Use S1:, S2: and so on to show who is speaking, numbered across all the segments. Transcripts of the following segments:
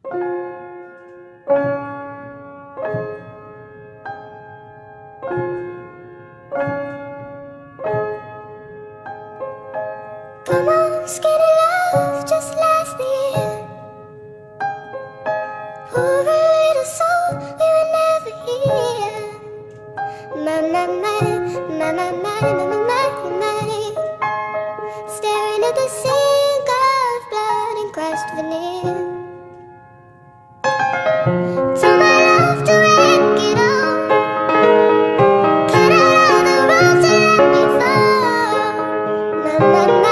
S1: Come on, skinny love, just last the year. Poor little soul, we were never here. My, my, my, my, my, my, my, my, my. Staring at the sink of blood and crushed veneer. Tell my love to wreck it all. Cut out all the roads that let me fall. My, my, my.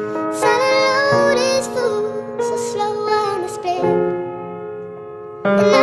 S1: And